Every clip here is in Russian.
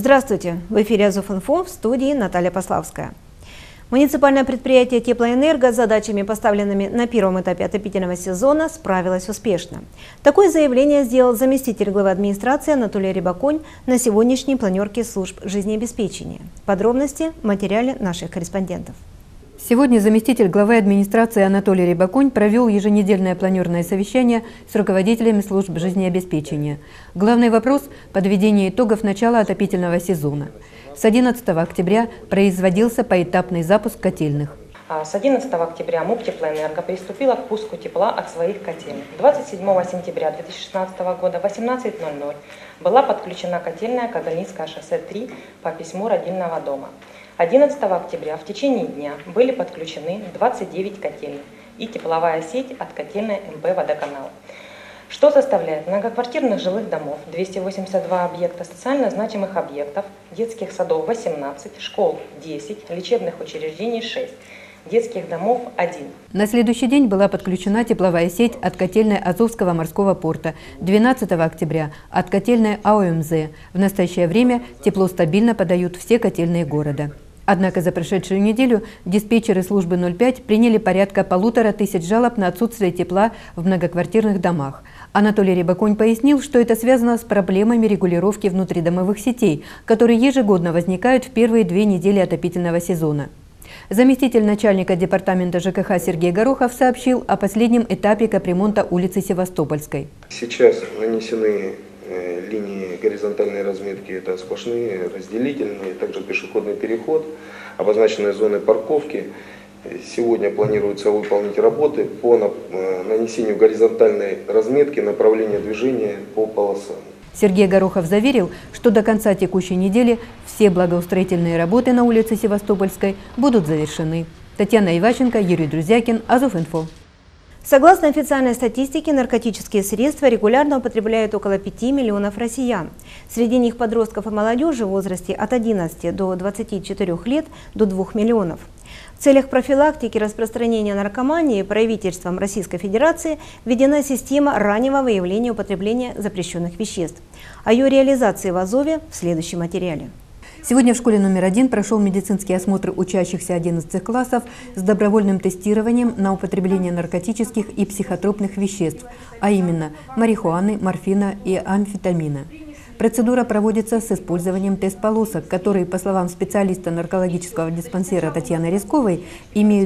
Здравствуйте! В эфире Азов-Инфо, в студии Наталья Пославская. Муниципальное предприятие «Теплоэнерго» с задачами, поставленными на первом этапе отопительного сезона, справилось успешно. Такое заявление сделал заместитель главы администрации Анатолий Рябоконь на сегодняшней планерке служб жизнеобеспечения. Подробности в материале наших корреспондентов. Сегодня заместитель главы администрации Анатолий Рябоконь провел еженедельное планерное совещание с руководителями служб жизнеобеспечения. Главный вопрос – подведение итогов начала отопительного сезона. С 11 октября производился поэтапный запуск котельных. С 11 октября МУП «Теплоэнерго» приступила к пуску тепла от своих котельных. 27 сентября 2016 года в 18:00 была подключена котельная Кагальницкое шоссе 3 по письму родильного дома. 11 октября в течение дня были подключены 29 котельных и тепловая сеть от котельной МП «Водоканал», что составляет многоквартирных жилых домов 282 объекта, социально значимых объектов, детских садов 18, школ 10, лечебных учреждений 6, детских домов 1. На следующий день была подключена тепловая сеть от котельной Азовского морского порта, 12 октября от котельной АОМЗ. В настоящее время тепло стабильно подают все котельные города. Однако за прошедшую неделю диспетчеры службы 05 приняли порядка 1500 жалоб на отсутствие тепла в многоквартирных домах. Анатолий Рябоконь пояснил, что это связано с проблемами регулировки внутридомовых сетей, которые ежегодно возникают в первые 2 недели отопительного сезона. Заместитель начальника департамента ЖКХ Сергей Горохов сообщил о последнем этапе капремонта улицы Севастопольской. Сейчас нанесены линии горизонтальной разметки, это сплошные, разделительные, также пешеходный переход, обозначенные зоны парковки. Сегодня планируется выполнить работы по нанесению горизонтальной разметки направления движения по полосам. Сергей Горохов заверил, что до конца текущей недели все благоустроительные работы на улице Севастопольской будут завершены. Татьяна Иващенко, Юрий Друзякин, Азов-Инфо. Согласно официальной статистике, наркотические средства регулярно употребляют около 5 миллионов россиян. Среди них подростков и молодежи в возрасте от 11 до 24 лет до 2 миллионов. В целях профилактики распространения наркомании правительством Российской Федерации введена система раннего выявления употребления запрещенных веществ. О ее реализации в Азове в следующем материале. Сегодня в школе номер 1 прошел медицинский осмотр учащихся 11 классов с добровольным тестированием на употребление наркотических и психотропных веществ, а именно марихуаны, морфина и амфетамина. Процедура проводится с использованием тест-полосок, которые, по словам специалиста наркологического диспансера Татьяны Резковой, имеют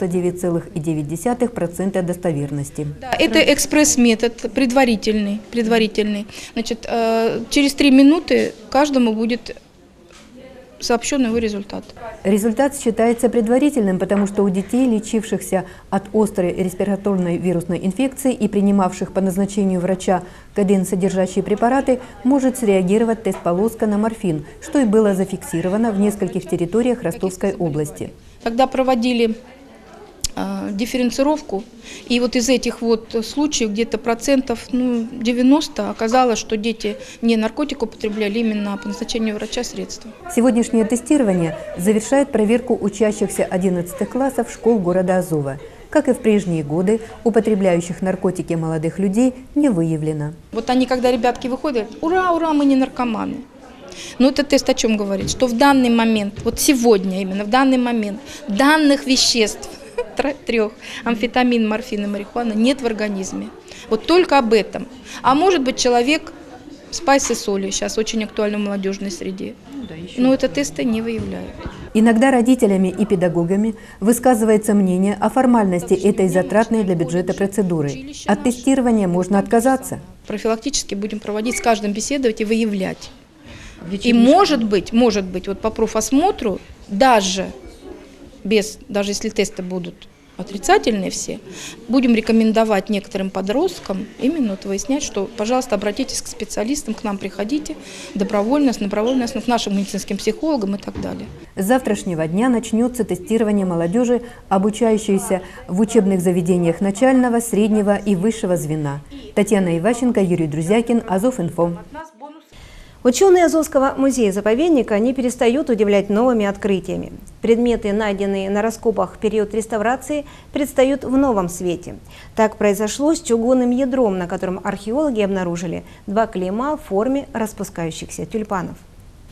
99,9% достоверности. Это экспресс-метод, предварительный. Значит, через 3 минуты каждому будет сообщен его результат. Результат считается предварительным, потому что у детей, лечившихся от острой респираторной вирусной инфекции и принимавших по назначению врача кодеин-содержащие препараты, может среагировать тест-полоска на морфин, что и было зафиксировано в нескольких территориях Ростовской области. Когда проводили дифференцировку, и вот из этих вот случаев где-то процентов 90 оказалось, что дети не наркотик употребляли именно по назначению врача средства. Сегодняшнее тестирование завершает проверку учащихся 11 классов школ города Азова. Как и в прежние годы, употребляющих наркотики молодых людей не выявлено. Вот они, когда ребятки выходят, ура, ура, мы не наркоманы. Но этот тест о чем говорит? Что в данный момент, вот сегодня именно, в данный момент данных веществ, 3, амфетамин, морфин и марихуана, нет в организме. Вот только об этом. А может быть человек спайс и соли, сейчас очень актуально в молодежной среде. Но это тесты не выявляют. Иногда родителями и педагогами высказывается мнение о формальности этой затратной для бюджета процедуры. От тестирования можно отказаться. Профилактически будем проводить, с каждым беседовать и выявлять. И может быть, вот по профосмотру, даже если тесты будут отрицательные все, будем рекомендовать некоторым подросткам именно вот выяснять, что, пожалуйста, обратитесь к специалистам, к нам приходите добровольно, с добровольной основой, к нашим медицинским психологам и так далее. С завтрашнего дня начнется тестирование молодежи, обучающейся в учебных заведениях начального, среднего и высшего звена. Татьяна Иващенко, Юрий Друзякин, Азов-Инфо. Ученые Азовского музея-заповедника не перестают удивлять новыми открытиями. Предметы, найденные на раскопах в период реставрации, предстают в новом свете. Так произошло с чугунным ядром, на котором археологи обнаружили 2 клейма в форме распускающихся тюльпанов.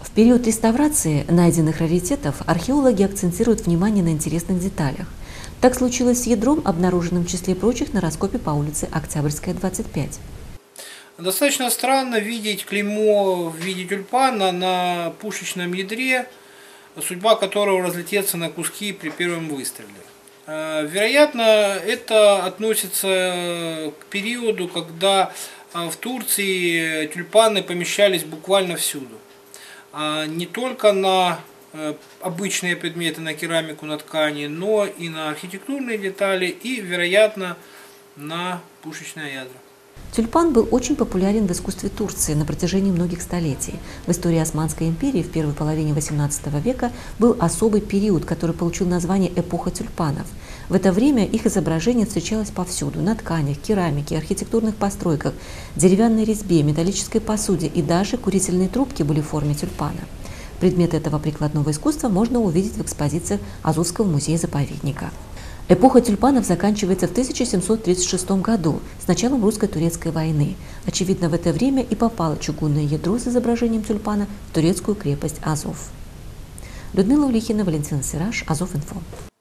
В период реставрации найденных раритетов археологи акцентируют внимание на интересных деталях. Так случилось с ядром, обнаруженным в числе прочих на раскопе по улице Октябрьская, 25. Достаточно странно видеть клеймо в виде тюльпана на пушечном ядре, судьба которого разлететься на куски при первом выстреле. Вероятно, это относится к периоду, когда в Турции тюльпаны помещались буквально всюду. Не только на обычные предметы, на керамику, на ткани, но и на архитектурные детали и, вероятно, на пушечные ядра. Тюльпан был очень популярен в искусстве Турции на протяжении многих столетий. В истории Османской империи в первой половине XVIII века был особый период, который получил название «эпоха тюльпанов». В это время их изображение встречалось повсюду – на тканях, керамике, архитектурных постройках, деревянной резьбе, металлической посуде и даже курительные трубки были в форме тюльпана. Предметы этого прикладного искусства можно увидеть в экспозициях Азовского музея-заповедника. Эпоха тюльпанов заканчивается в 1736 году, с началом русско-турецкой войны. Очевидно, в это время и попало чугунное ядро с изображением тюльпана в турецкую крепость Азов. Людмила Улихина, Валентина Сираж, Азов.Инфо.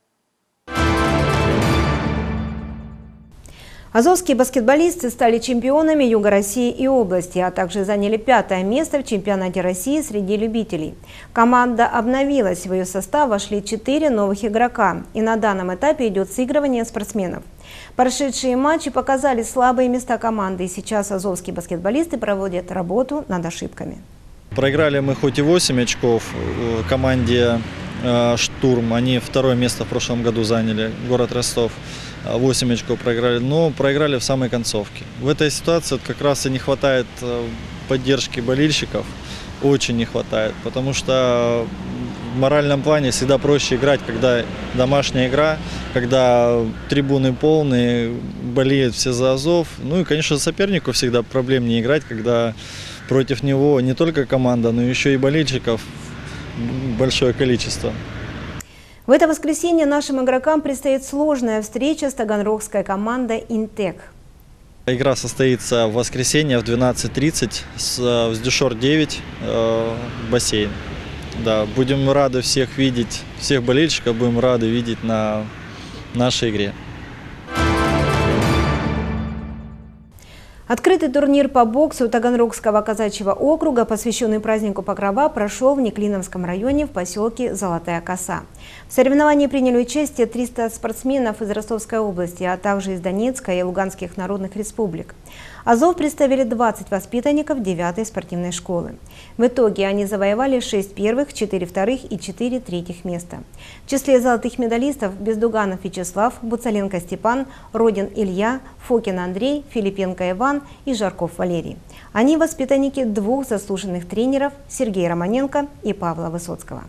Азовские баскетболисты стали чемпионами Юга России и области, а также заняли 5-е место в чемпионате России среди любителей. Команда обновилась, в ее состав вошли 4 новых игрока, и на данном этапе идет сыгрывание спортсменов. Прошедшие матчи показали слабые места команды, и сейчас азовские баскетболисты проводят работу над ошибками. Проиграли мы хоть и 8 очков команде «Штурм», они 2-е место в прошлом году заняли, город Ростов. 8 очков проиграли, но проиграли в самой концовке. В этой ситуации как раз и не хватает поддержки болельщиков, очень не хватает, потому что в моральном плане всегда проще играть, когда домашняя игра, когда трибуны полные, болеют все за Азов. Ну и, конечно, сопернику всегда проблем не играть, когда против него не только команда, но еще и болельщиков большое количество. В это воскресенье нашим игрокам предстоит сложная встреча с таганрогской командой «Интек». Игра состоится в воскресенье в 12:30 с Вздюшор 9 бассейн. Да, будем рады всех видеть, всех болельщиков будем рады видеть на нашей игре. Открытый турнир по боксу Таганрогского казачьего округа, посвященный празднику Покрова, прошел в Неклиновском районе в поселке Золотая Коса. В соревновании приняли участие 300 спортсменов из Ростовской области, а также из Донецкой и Луганских народных республик. Азов представили 20 воспитанников 9-й спортивной школы. В итоге они завоевали 6 первых, 4 вторых и 4 третьих места. В числе золотых медалистов Бездуганов Вячеслав, Буцаленко Степан, Родин Илья, Фокин Андрей, Филипенко Иван и Жарков Валерий. Они воспитанники 2 заслуженных тренеров Сергея Романенко и Павла Высоцкого.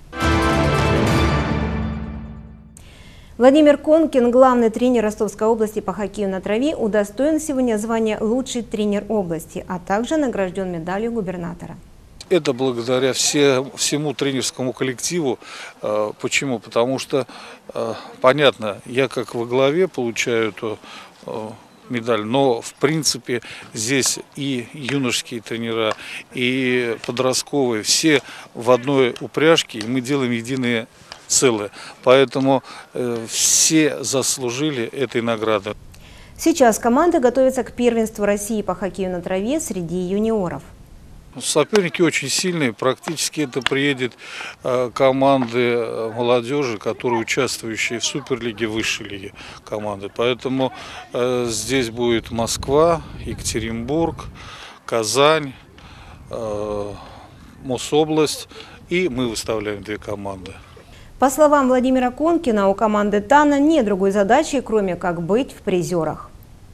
Владимир Конкин, главный тренер Ростовской области по хоккею на траве, удостоен сегодня звания «Лучший тренер области», а также награжден медалью губернатора. Это благодаря всему тренерскому коллективу. Почему? Потому что, понятно, я как во главе получаю эту медаль, но в принципе здесь и юношеские тренера, и подростковые, все в одной упряжке, и мы делаем единые целое. Поэтому все заслужили этой награды. Сейчас команда готовится к первенству России по хоккею на траве среди юниоров. Соперники очень сильные. Практически это приедет команды молодежи, которые участвующие в Суперлиге, Высшей лиге команды. Поэтому здесь будет Москва, Екатеринбург, Казань, Мособласть. И мы выставляем 2 команды. По словам Владимира Конкина, у команды ТАНа нет другой задачи, кроме как быть в призерах.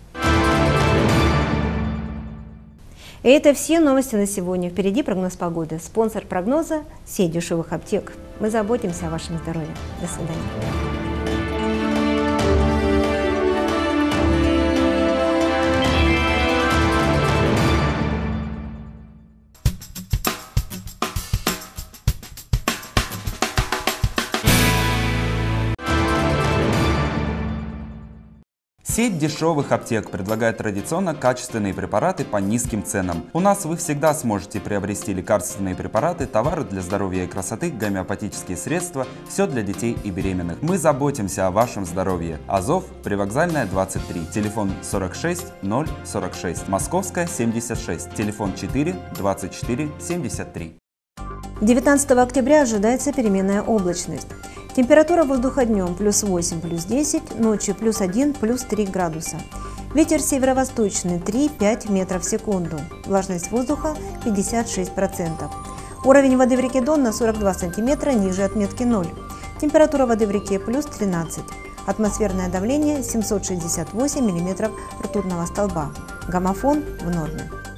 И это все новости на сегодня. Впереди прогноз погоды. Спонсор прогноза – сеть дешевых аптек. Мы заботимся о вашем здоровье. До свидания. Сеть дешевых аптек предлагает традиционно качественные препараты по низким ценам. У нас вы всегда сможете приобрести лекарственные препараты, товары для здоровья и красоты, гомеопатические средства, все для детей и беременных. Мы заботимся о вашем здоровье. Азов, Привокзальная, 23, телефон 46 046, Московская, 76, телефон 4 24 73. 19 октября ожидается переменная облачность. Температура воздуха днем +8, +10, ночью +1, +3 градуса. Ветер северо-восточный 3-5 метров в секунду. Влажность воздуха 56%. Уровень воды в реке Дон на 42 сантиметра ниже отметки 0. Температура воды в реке +13. Атмосферное давление 768 миллиметров ртутного столба. Гомофон в норме.